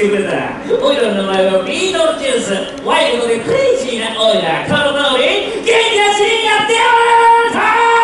してくれた。オイラの名前はビートルジュース。ワイルドでクレイジーなオイラ。この通り元気なシーンやっておる。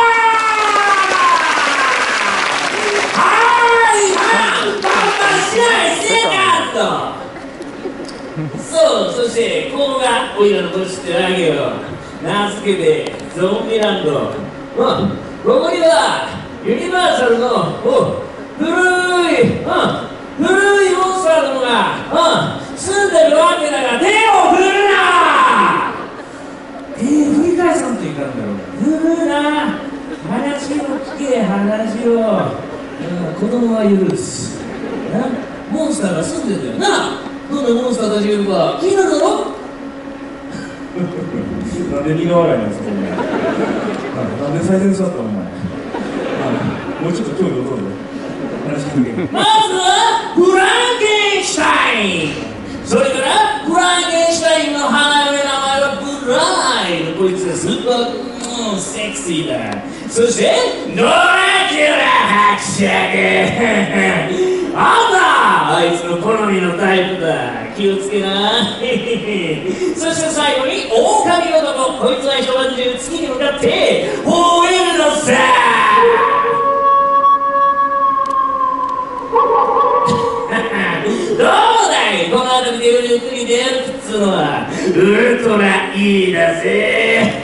そう、そしてここがオイラの土地ってわけよ。名付けてゾンビランド。ここにはユニバーサルの古いモンスターどもが住んでるわけだが、手を振るな。振り返さんといかんだろう。振るな。話を聞け、話を。子供は許す。モンスターが住んでんだよな。どんなモンスターたちがいるか気になるだろ。なんで苦笑いなんですか、なんで最善座ったのお前。もうちょっと興味をどうぞ。話聞け。まずはフランケンシュタイン。それからフランケンシュタインの花嫁名前はブライド。こいつはスーパーセクシーだ。そしてドラキュラ伯爵。あいつの好みのタイプだ。気をつけな。そして最後に狼男。こいつは一晩中月に向かって吠えるのさ。どうだい、この辺りでゆっくり出歩くっつうのはウルトラいいだぜ。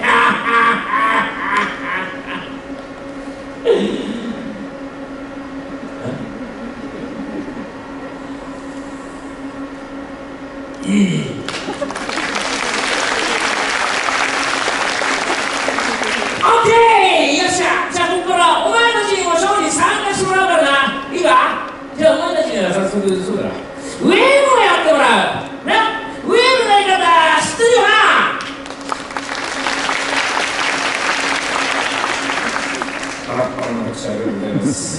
そうだ、ウェーブをやってもらうな。ウェーブのやり方知ってるよな。申し訳ございます。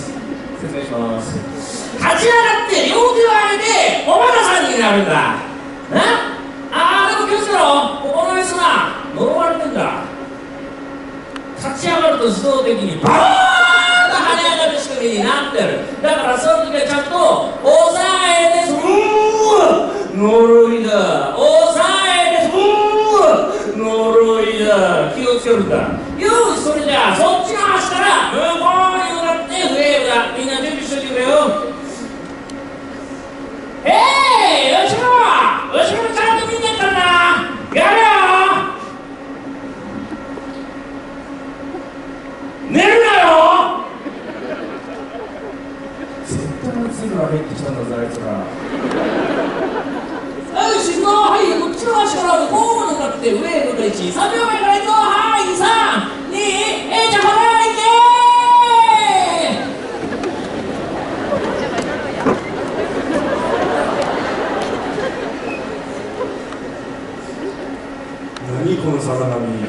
説明します。立ち上がって両手を上げておばたさんになるんだな。でも気をつけろ、ここの椅子な呪われてんだ。立ち上がると自動的にバーンと跳ね上がる仕組みになってる。だからその時はちゃんと押さえて呪いだ。押さえて呪いだ。気をつけるんだ。よし、それじゃあそっちの端から向こうに向かってウェーブだ。みんな準備しといてくれよ。後ろちゃんと見てったんだ。やれよ。寝るなよ。絶対に次から入ってきたんだぜ、あいつら。静か、はい、こっちの足から向こうに向かってウェーブが1、3秒前からいくぞ。はい、3、2、じゃあこれいけー。何このさざ波。びっ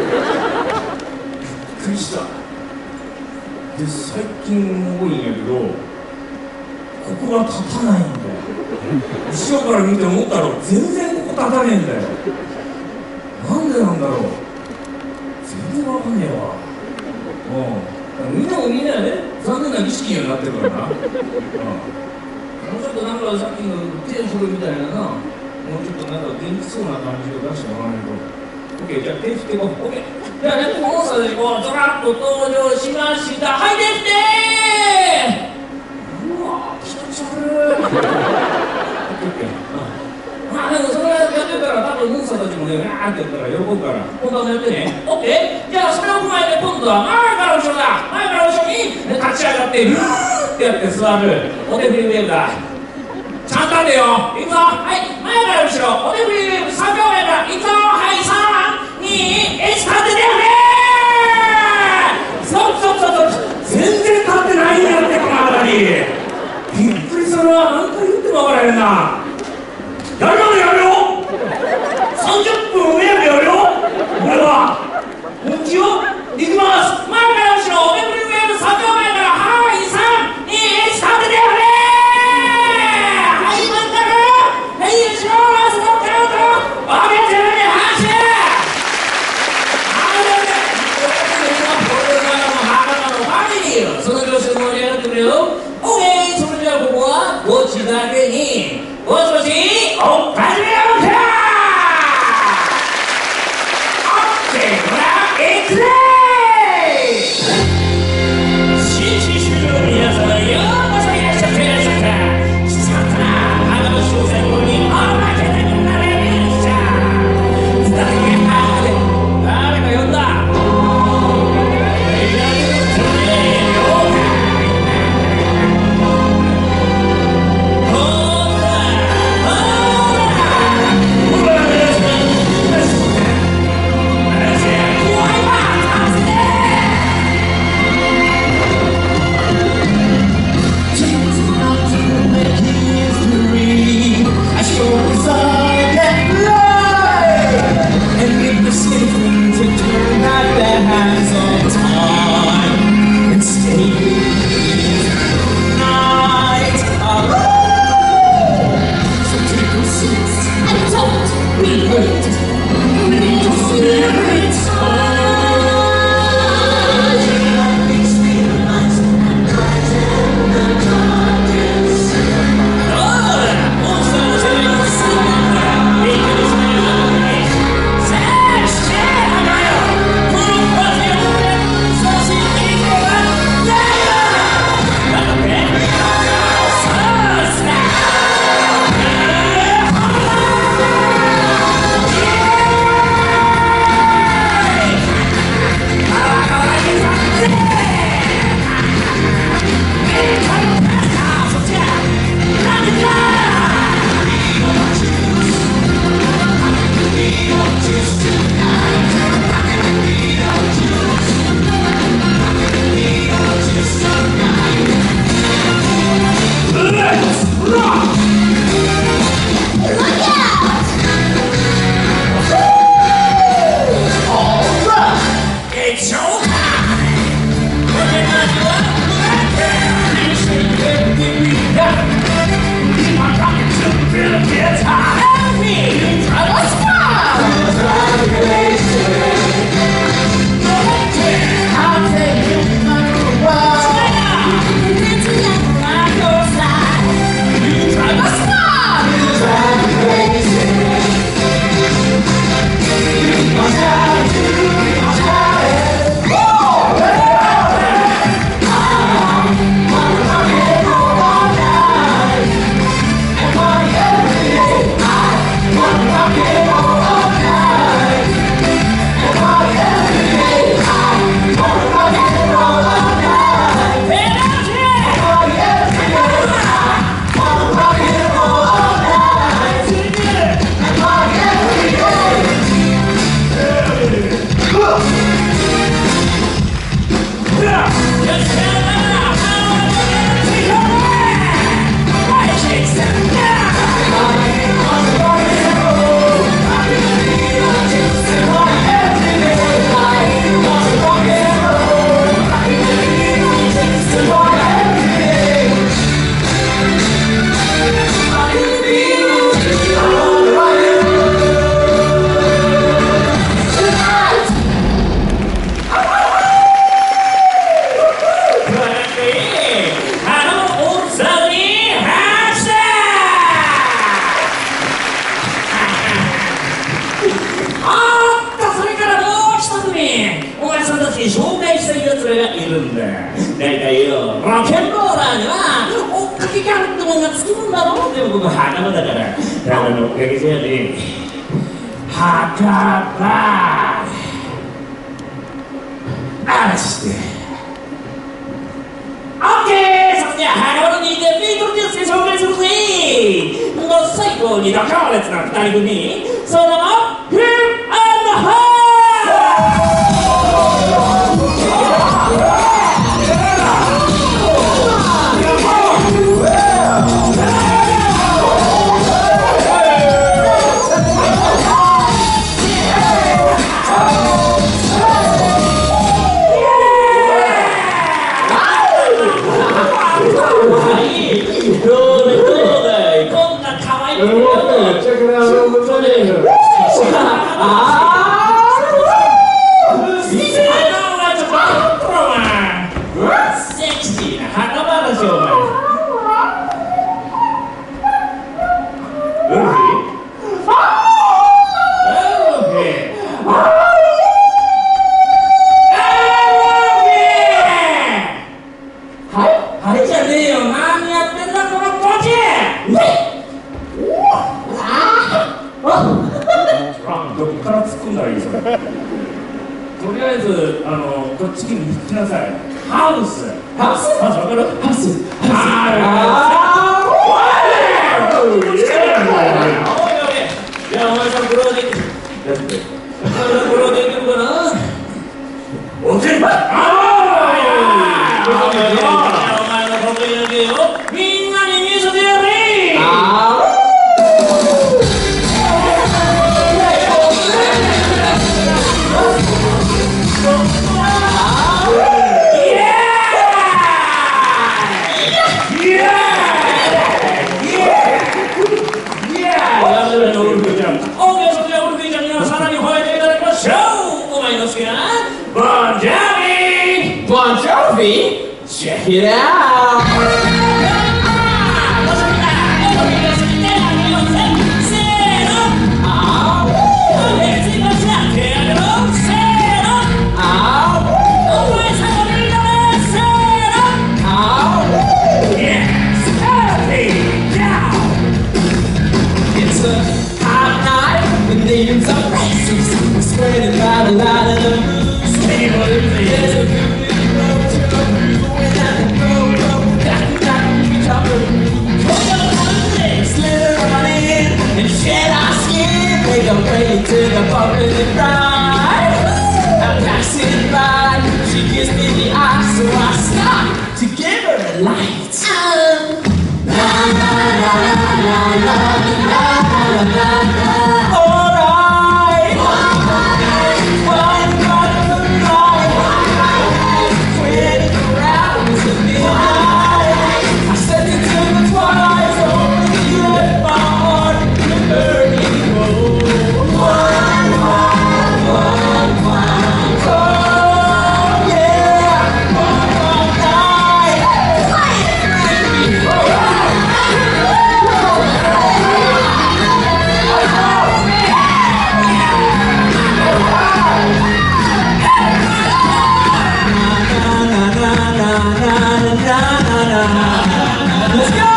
くりした。で、最近多いんやけど、ここが立たないんだよ。後ろから見て思ったろ、全然ここ立たねえんだよ。なんでなんだろう。全然わかんねえわ。みんなもみんなね、残念な儀式にはなってるからな。もうちょっとなんかさっきの手を振るみたいなな、もうちょっとなんか元気そうな感じを出してもらわないと。オッケー、じゃあ手振っていこう。オッケー。じゃあね、モンスターたちこうドラッと登場しました。はい、できてー。うわー、気持ち悪い。オッケーオッケー。でもそれやってるから多分モンスターたちもね、わーってやったら喜ぶから、本当はやってね。オッケー。じゃあそれを踏まえて今度は前から後ろだ。前から後ろに立ち上がってうーってやって座る。お手振りウェーブだ。ちゃんとやってよ。いくぞ。はい、前から後ろお手振りウェーブ3秒前からいくぞ。はい、3、2、1、立っててよねー。全然立ってないんやって、この辺り。びっくりするわ。何回言っても分からへんな。やるよやるよ。30分ウェーブやるよ。これは本気よ。いきます。前から後ろお手振りウェーブ3秒前から、はい、3、2、1、立っててよねー。はい、真ん中。はい、後ろラストカウント。おめでとうね、拍手。その調子で盛り上がってくれよ。オーケー。それじゃあここは墓地だけにぼちぼち紹介したいやつらがいるんだ。大体よ、ロケンローラーには追っかけキャラってもんがつくもんだろ。でもここ袴だから、だからのおかげじゃねえ。墓場嵐でオッケー。それじゃあ袴の人間ビートルジュースで紹介するぜ。もう最高に強烈な2人組、その名もヒップ&ハー。どこから突っ込んだらいいそれ。とりあえずこっちに行きなさい。ハウスハウスわかる？ハウスいやお前さんこれはできる。これはできるかな。オッケー。お前の得意な芸をみんなに見せてやれ。Bon Jovi? Check it out! It's a hot night, the names are racist, spreading by the light of the moon. There's a good to the public pride. I'm passing by, she gives me the eye, so I stop to give her a light. La la la la la la la la. Alright, one night, 24 hours of midnight. I stepped into the twilight zone, you left my heart in a burning hole. Let's go!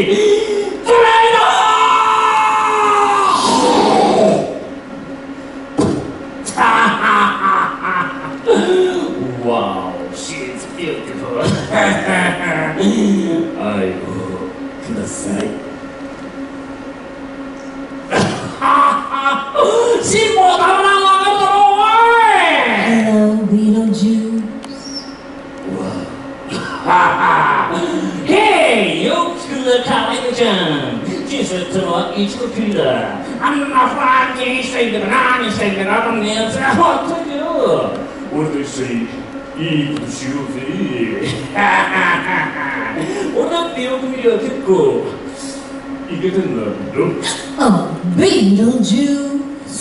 トライドWow, she's beautiful 愛をください辛抱たまらんわかるだろおい Hello, Beetlejuice. Hey, よく来るかわいいちゃん人生ってのは一度きりだあんなフランキーしてんだか何してんだかあんなやつはほっといてよ俺と一緒にいいことしようぜ俺だってよく見りゃ結構いけてんだろ Oh, Beetlejuice.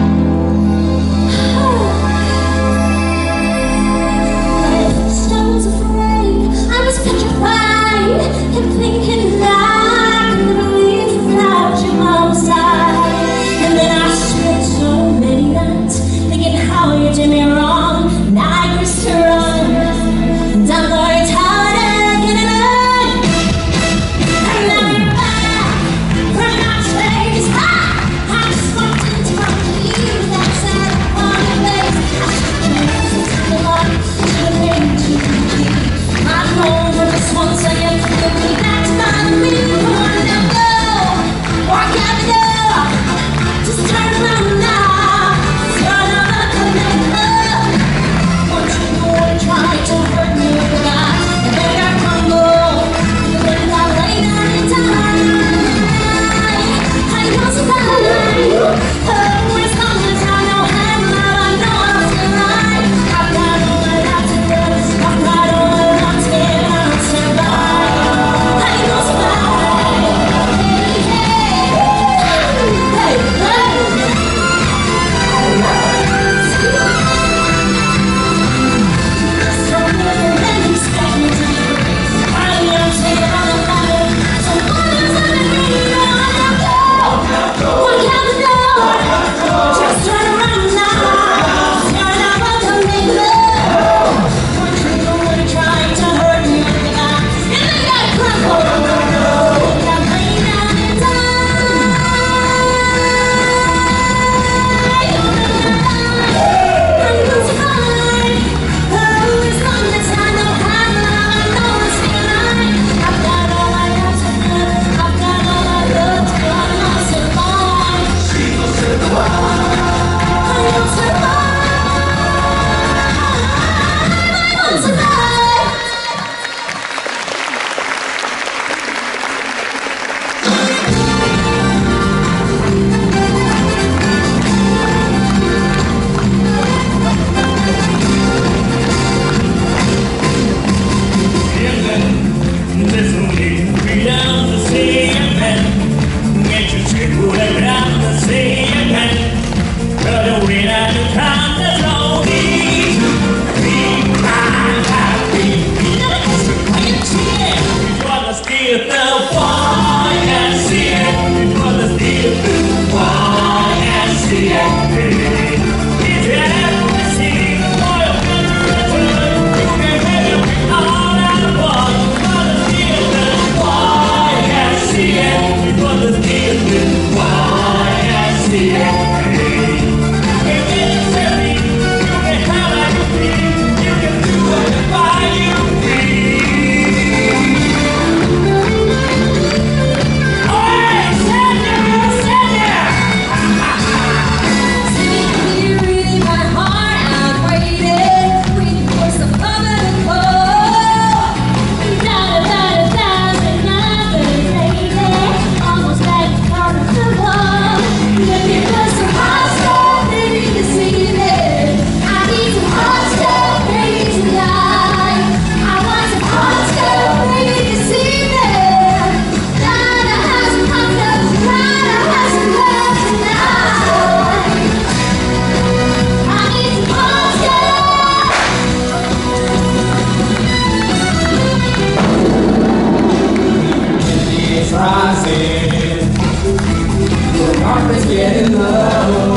I was afraid, I was petrified, and thinking that I could never live without you by my side. And then I spent so many nights thinking how you did me wrong, and I used to run down the tower again and again. And now you're back from my space. I just wanted to talk to you. That sad on your face. I should have used the love to the pain to keep. I know this once I am to me. That's my real one. Now go, walk out the door. Just turn around now. You're never coming up. Once you go and try to hurt me, and then I crumble. You think I'll lay down and die. I know somebody who is on the time. No hand love, I know I'm still right. I've got all that I have to do. I've got all that I'm scared I'll survive. I know somebody. Hey, stronger than you expect me to be. Finally, I'm saying I'm a fighter. So what is everything on the floor? Walk out the door. Just turn around now. You're never coming back. Once you go and try to hurt me, you think I crumble. You think I'm laying down and die. I'm crucified. Oh, as long as I know how to love, I know it's still right. I've got all I have to give. I've got all I love to give. I must survive. I will survive. I will survive. Getting low,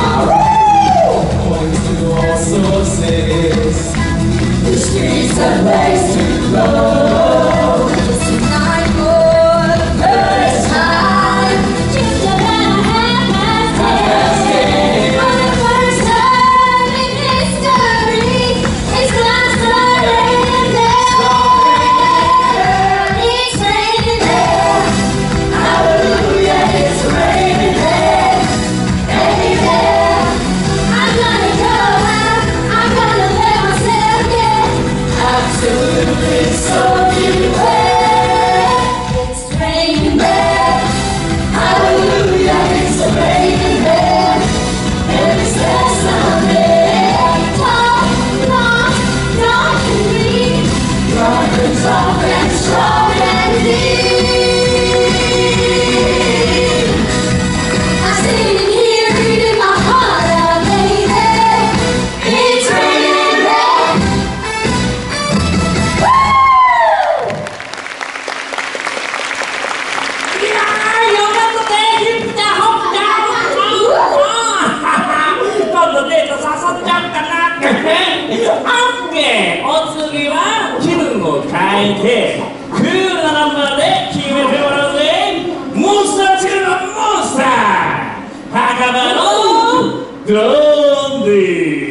going to all sources. The streets are place to close. Tonight, Lord, なかなかね。オッケー。お次は気分を変えてクールなナンバーで決めてもらうぜ。モンスター中のモンスター、墓場のドンディ。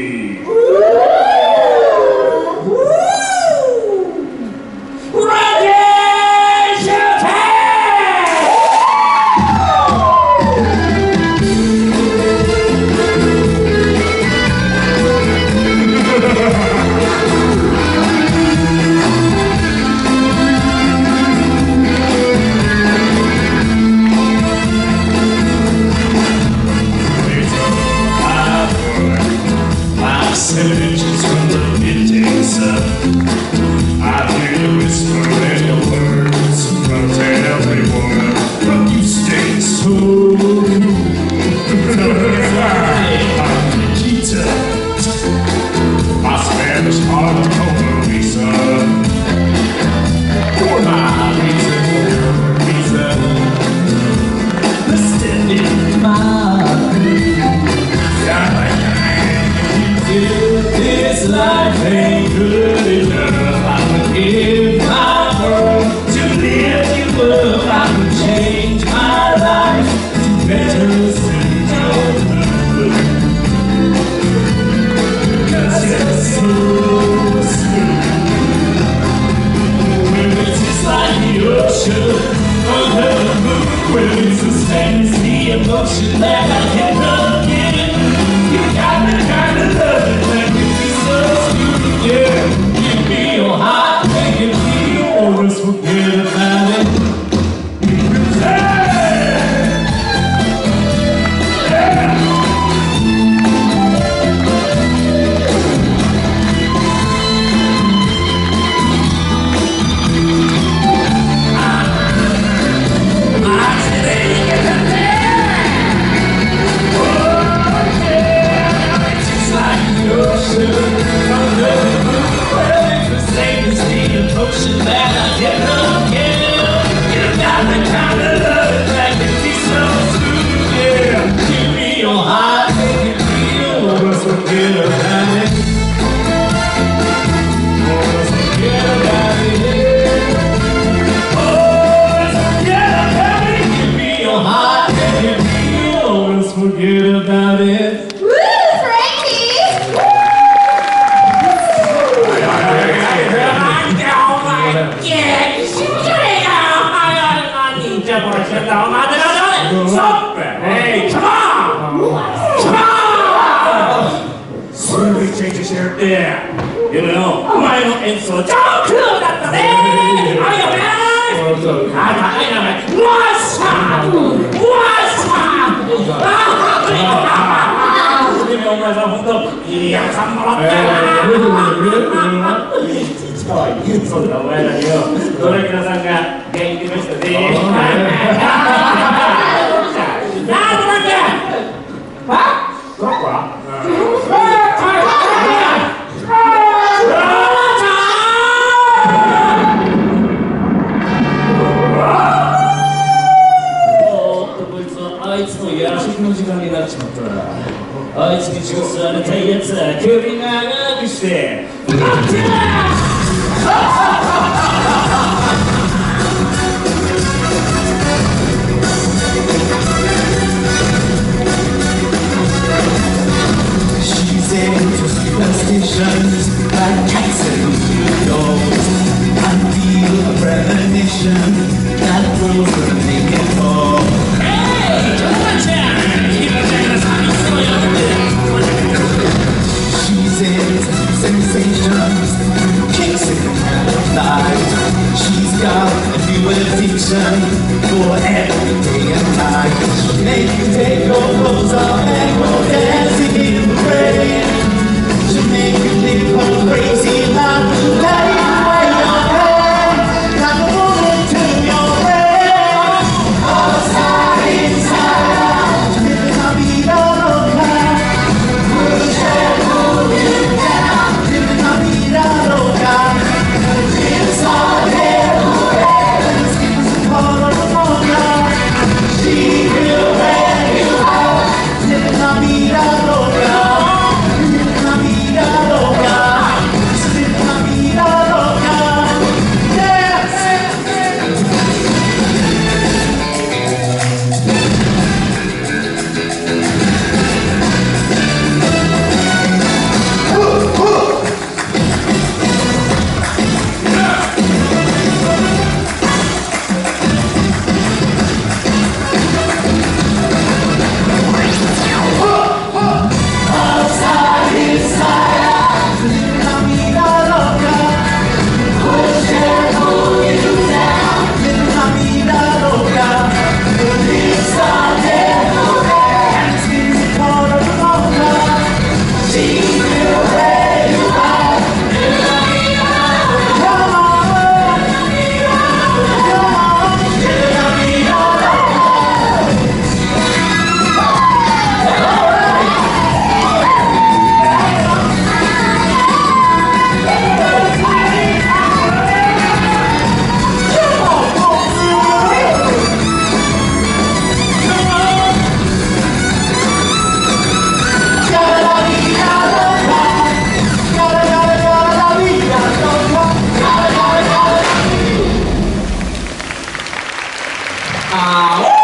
You した。